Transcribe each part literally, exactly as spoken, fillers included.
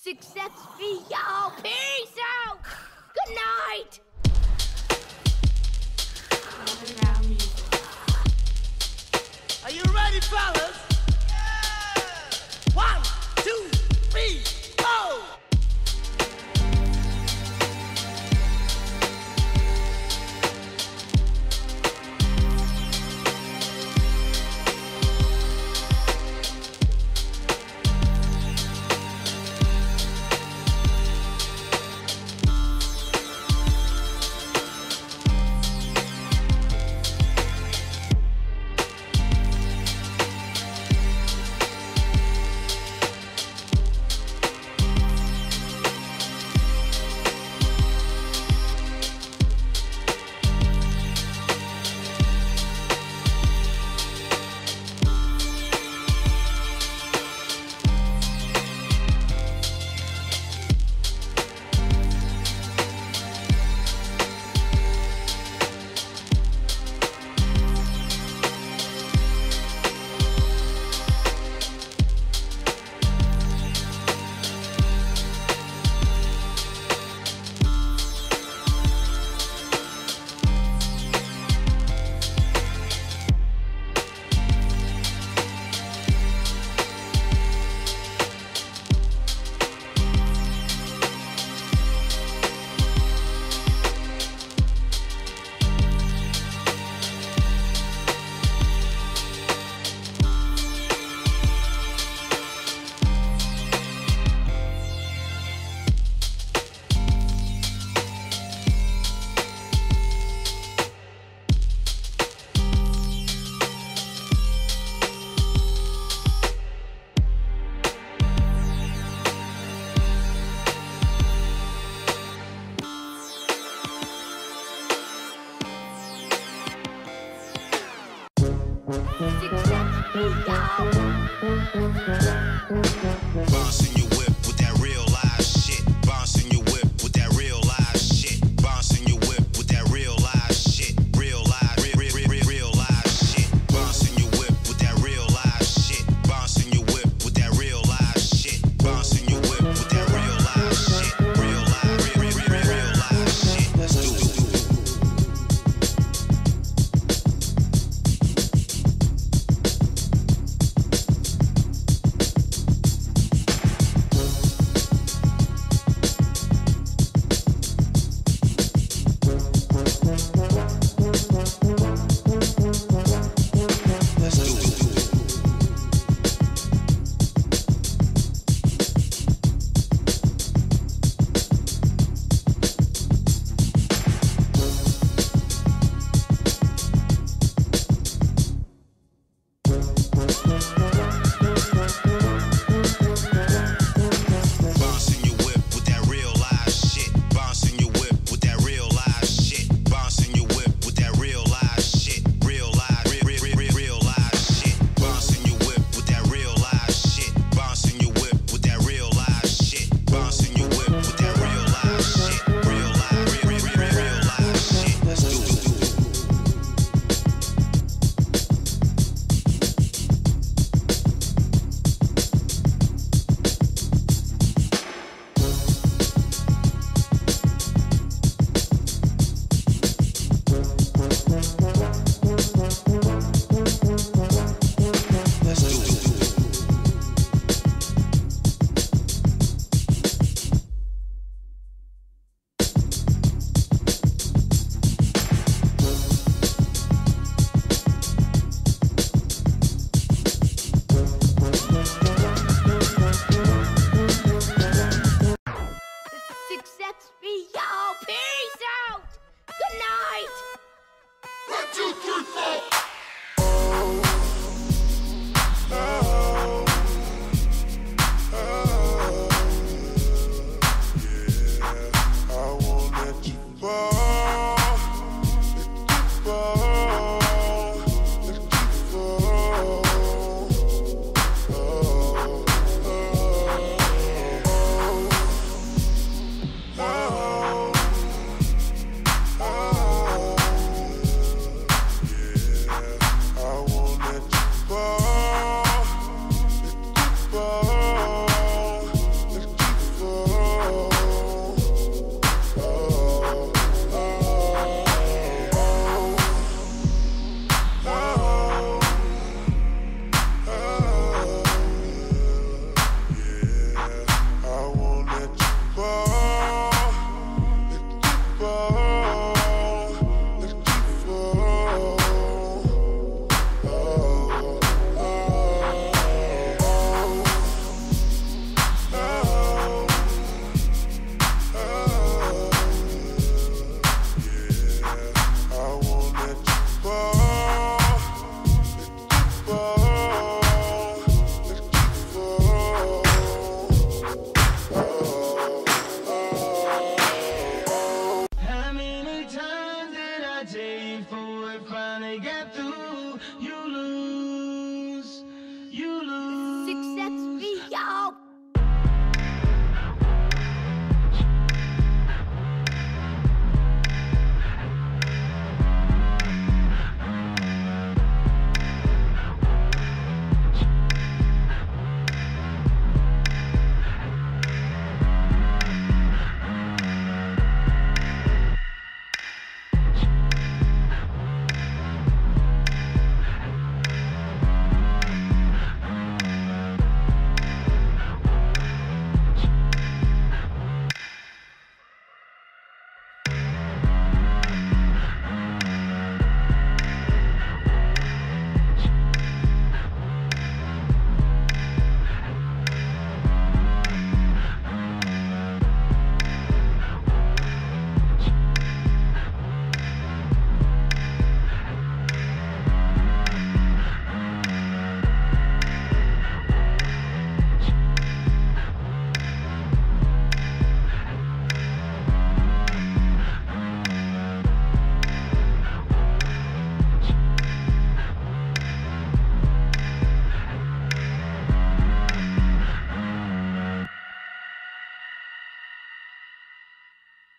Success be y'all. Peace out. Good night. Underground music. Are you ready, fellas? Yeah! One, two, three, go!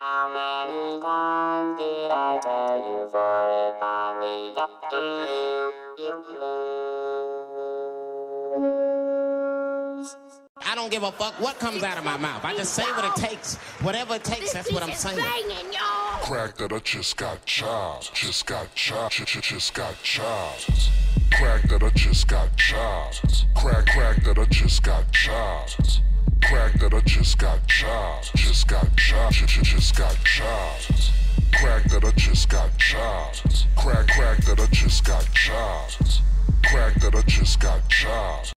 How many times did I tell you for it finally got to you, you lose? I don't give a fuck what comes out of my mouth. I just say what it takes. Whatever it takes, that's what I'm saying. Banging, y'all. Crack that I just got chopped. Just got chopped. Just, just got chopped. Crack that I just got chopped. Crack, crack that I just got chopped. Crack that I just got chopped. Just got chopped. Just, just got chopped. Crack that I just got chopped. Crack, crack that I just got chopped. Crack that I just got chopped.